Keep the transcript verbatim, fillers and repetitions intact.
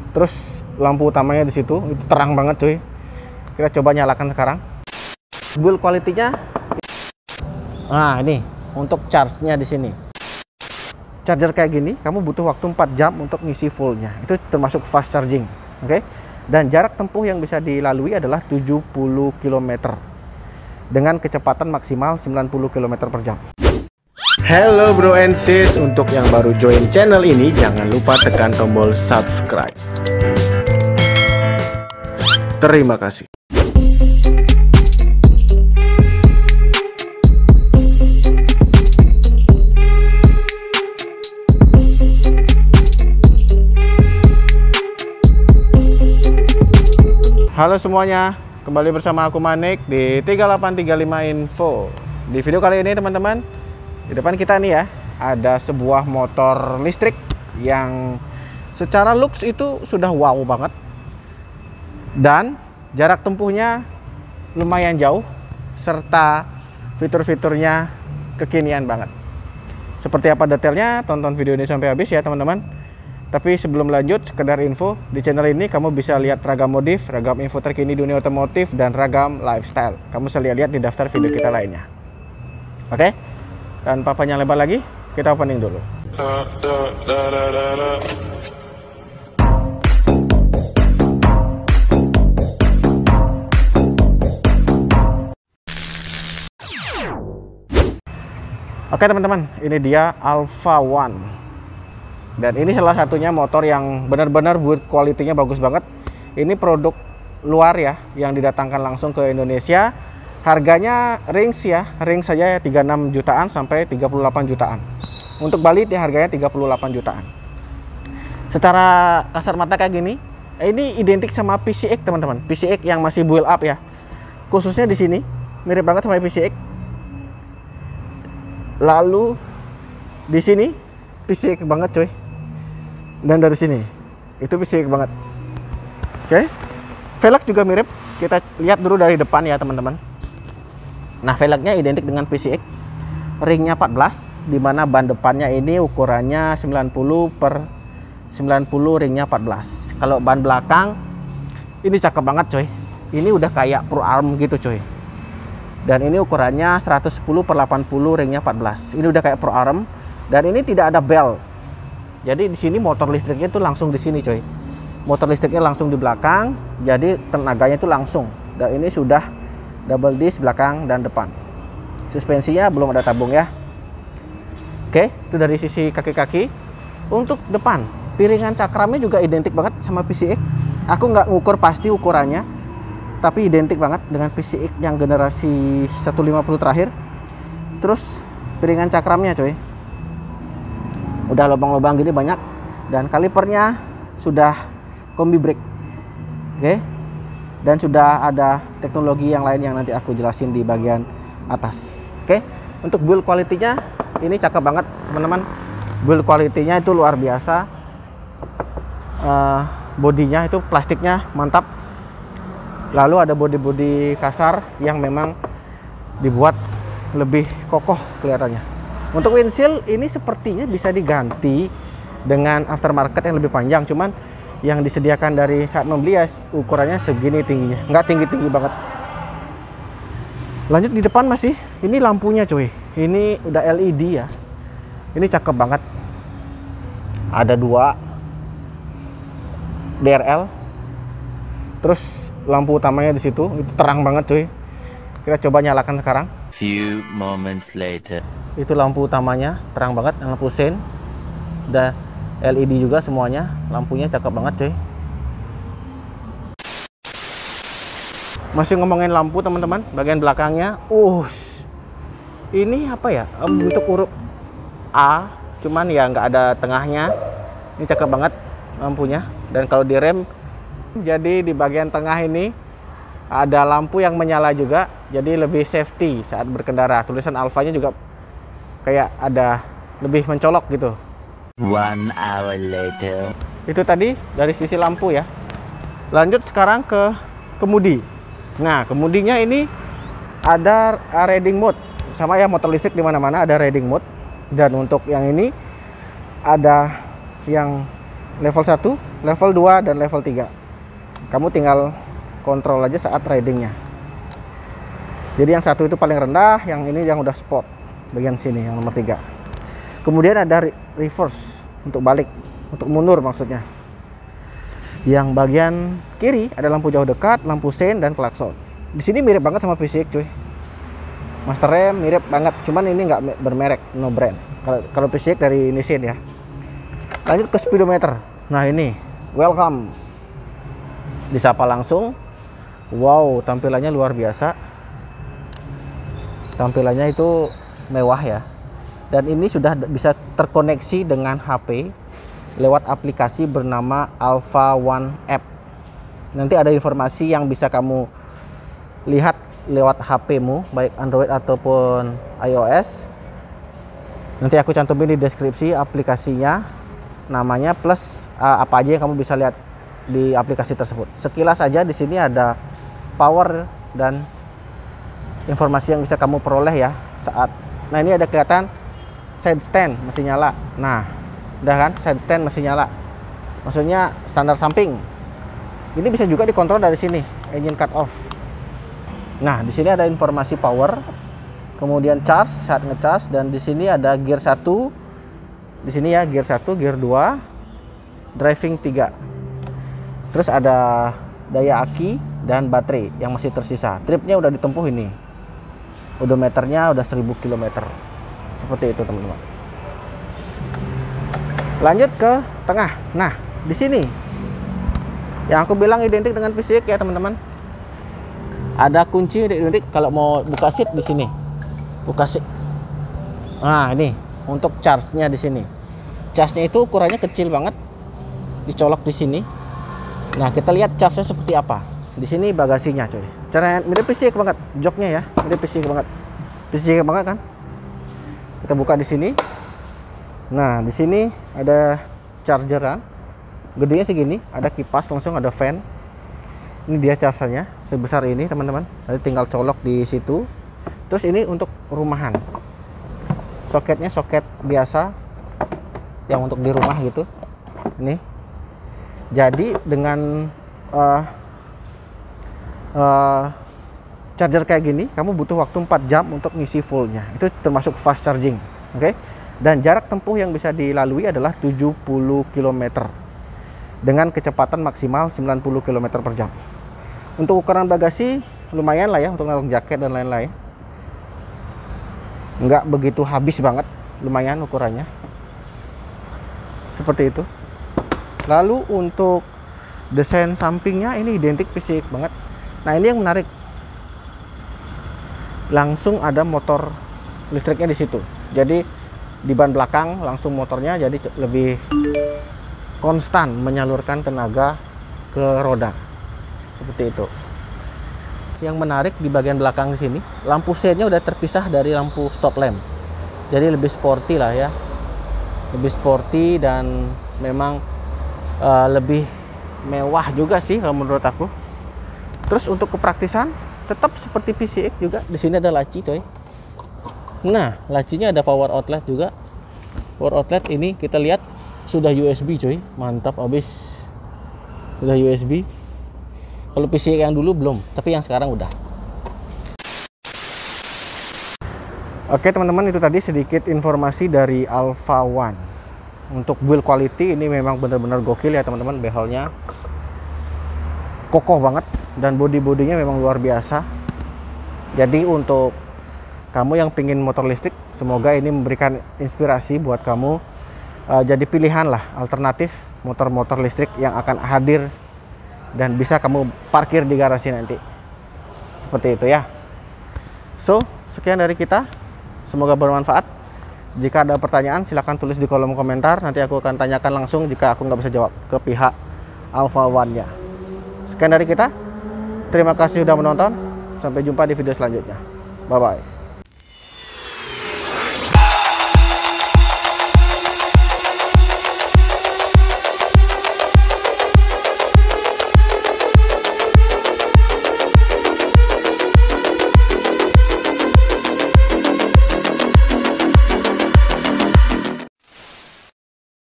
Terus lampu utamanya di situ, itu terang banget cuy. Kita coba nyalakan sekarang. Build quality-nya. Nah, ini untuk charge-nya di sini. Charger kayak gini, kamu butuh waktu empat jam untuk ngisi fullnya. Itu termasuk fast charging, oke? Okay? Dan jarak tempuh yang bisa dilalui adalah tujuh puluh kilometer dengan kecepatan maksimal sembilan puluh kilometer per jam. Hello bro and sis, untuk yang baru join channel ini jangan lupa tekan tombol subscribe. Terima kasih. Halo semuanya, kembali bersama aku Manik di tiga delapan tiga lima Info. Di video kali ini teman-teman, di depan kita nih ya, ada sebuah motor listrik yang secara looks itu sudah wow banget. Dan jarak tempuhnya lumayan jauh, serta fitur-fiturnya kekinian banget. Seperti apa detailnya, tonton video ini sampai habis ya teman-teman. Tapi sebelum lanjut, sekedar info, di channel ini kamu bisa lihat ragam modif, ragam info terkini dunia otomotif, dan ragam lifestyle. Kamu bisa lihat di daftar video kita lainnya. Oke? Tanpa panjang lebar lagi, kita opening dulu. Oke teman-teman, ini dia Alpha One. Dan ini salah satunya motor yang benar-benar build quality-nya bagus banget. Ini produk luar ya, yang didatangkan langsung ke Indonesia. Harganya range ya, range saja tiga puluh enam jutaan sampai tiga puluh delapan jutaan. Untuk Bali dia harganya tiga puluh delapan jutaan. Secara kasar mata kayak gini, ini identik sama P C X teman-teman. P C X yang masih build up ya. Khususnya di sini mirip banget sama P C X. Lalu di sini P C X banget coy. Dan dari sini itu P C X banget. Oke, velg juga mirip. Kita lihat dulu dari depan ya teman-teman. Nah, velgnya identik dengan P C X. Ringnya empat belas, dimana ban depannya ini ukurannya sembilan puluh per sembilan puluh, ringnya empat belas. Kalau ban belakang ini cakep banget coy. Ini udah kayak Pro Arm gitu coy. Dan ini ukurannya seratus sepuluh per delapan puluh, ringnya empat belas. Ini udah kayak Pro Arm. Dan ini tidak ada bel. Jadi di sini motor listriknya itu langsung di sini coy. Motor listriknya langsung di belakang, jadi tenaganya itu langsung. Dan ini sudah double disc belakang dan depan. Suspensinya belum ada tabung ya. Oke, itu dari sisi kaki-kaki. Untuk depan, piringan cakramnya juga identik banget sama P C X. Aku nggak ngukur pasti ukurannya, tapi identik banget dengan P C X yang generasi seratus lima puluh terakhir. Terus piringan cakramnya coy, udah lubang-lubang gini banyak, dan kalipernya sudah kombi brake. Oke, dan sudah ada teknologi yang lain yang nanti aku jelasin di bagian atas. Oke, untuk build quality-nya ini cakep banget teman-teman. Build quality-nya itu luar biasa. uh, bodinya itu plastiknya mantap. Lalu ada bodi-bodi kasar yang memang dibuat lebih kokoh kelihatannya. Untuk windshield ini sepertinya bisa diganti dengan aftermarket yang lebih panjang, cuman yang disediakan dari saat membeli ya ukurannya segini tingginya, nggak tinggi-tinggi banget. Lanjut di depan masih, ini lampunya cuy, ini udah L E D ya, ini cakep banget. Ada dua D R L, terus lampu utamanya di situ, itu terang banget cuy. Kita coba nyalakan sekarang. Few moments later. Itu lampu utamanya terang banget, lampu sein, udah L E D juga semuanya, lampunya cakep banget cuy. Masih ngomongin lampu teman-teman, bagian belakangnya, uh, ini apa ya, bentuk huruf A, cuman ya nggak ada tengahnya. Ini cakep banget lampunya. Dan kalau di rem, jadi di bagian tengah ini ada lampu yang menyala juga, jadi lebih safety saat berkendara. Tulisan Alfa-nya juga kayak ada lebih mencolok gitu. One hour later. Itu tadi dari sisi lampu ya. Lanjut sekarang ke kemudi. Nah, kemudinya ini ada riding mode. Sama ya, motor listrik di mana-mana ada riding mode. Dan untuk yang ini ada yang level satu, level dua, dan level tiga. Kamu tinggal kontrol aja saat ridingnya. Jadi yang satu itu paling rendah, yang ini yang udah sport bagian sini, yang nomor tiga. Kemudian ada reverse untuk balik, untuk mundur maksudnya. Yang bagian kiri ada lampu jauh dekat, lampu sein, dan klakson. Di sini mirip banget sama P C X cuy. Master rem mirip banget, cuman ini nggak bermerek, no brand. Kalau kalau P C X dari Nissin ya. Lanjut ke speedometer. Nah ini, welcome. Disapa langsung. Wow, tampilannya luar biasa. Tampilannya itu mewah ya. Dan ini sudah bisa terkoneksi dengan H P lewat aplikasi bernama Alpha One App. Nanti ada informasi yang bisa kamu lihat lewat H P-mu, baik Android ataupun iOS. Nanti aku cantumin di deskripsi aplikasinya, namanya, plus uh, apa aja yang kamu bisa lihat di aplikasi tersebut. Sekilas aja di sini ada power dan informasi yang bisa kamu peroleh ya saat. Nah ini ada kelihatan side stand masih nyala. Nah udah kan, side stand masih nyala, maksudnya standar samping. Ini bisa juga dikontrol dari sini, engine cut off. Nah di sini ada informasi power, kemudian charge saat ngecas, dan di sini ada gear satu, di sini ya gear satu, gear dua, driving tiga. Terus ada daya aki dan baterai yang masih tersisa. Tripnya udah ditempuh ini. Odometernya udah seribu kilometer. Seperti itu teman-teman. Lanjut ke tengah. Nah, di sini yang aku bilang identik dengan P C X ya teman-teman. Ada kunci identik kalau mau buka seat di sini. Buka seat. Nah, ini untuk charge-nya di sini. Charge-nya itu ukurannya kecil banget. Dicolok di sini. Nah, kita lihat charge-nya seperti apa. Di sini bagasinya, coy. Caranya mirip P C X banget, joknya ya, mirip P C X banget. P C X banget kan? Kita buka di sini. Nah, di sini ada chargeran. Gedenya segini, ada kipas langsung, ada fan. Ini dia chargernya sebesar ini, teman-teman. Nanti tinggal colok di situ. Terus ini untuk rumahan. Soketnya soket biasa yang untuk di rumah gitu. Ini. Jadi dengan uh, uh, charger kayak gini, kamu butuh waktu empat jam untuk ngisi fullnya. Itu termasuk fast charging, oke? Okay? Dan jarak tempuh yang bisa dilalui adalah tujuh puluh kilometer dengan kecepatan maksimal sembilan puluh kilometer per jam. Untuk ukuran bagasi lumayan lah ya, untuk naruh jaket dan lain-lain. Nggak begitu habis banget, lumayan ukurannya. Seperti itu. Lalu untuk desain sampingnya ini identik P C X banget. Nah ini yang menarik, langsung ada motor listriknya di situ. Jadi di ban belakang langsung motornya, jadi lebih konstan menyalurkan tenaga ke roda. Seperti itu. Yang menarik di bagian belakang di sini, lampu seinnya udah terpisah dari lampu stop lamp. Jadi lebih sporty lah ya, lebih sporty dan memang Uh, lebih mewah juga sih kalau menurut aku. Terus untuk kepraktisan tetap seperti P C X juga. Di sini ada laci, coy. Nah, lacinya ada power outlet juga. Power outlet ini kita lihat sudah U S B, coy. Mantap abis. Sudah U S B. Kalau P C X yang dulu belum, tapi yang sekarang udah. Oke, teman-teman, itu tadi sedikit informasi dari Alpha One. Untuk build quality ini memang benar-benar gokil ya teman-teman. Behelnya kokoh banget dan body-bodinya memang luar biasa. Jadi untuk kamu yang pingin motor listrik, semoga ini memberikan inspirasi buat kamu, uh, jadi pilihan lah alternatif motor-motor listrik yang akan hadir dan bisa kamu parkir di garasi nanti. Seperti itu ya. So, sekian dari kita. Semoga bermanfaat. Jika ada pertanyaan silahkan tulis di kolom komentar. Nanti aku akan tanyakan langsung jika aku nggak bisa jawab ke pihak Alpha One-nya. Sekian dari kita. Terima kasih sudah menonton. Sampai jumpa di video selanjutnya. Bye-bye.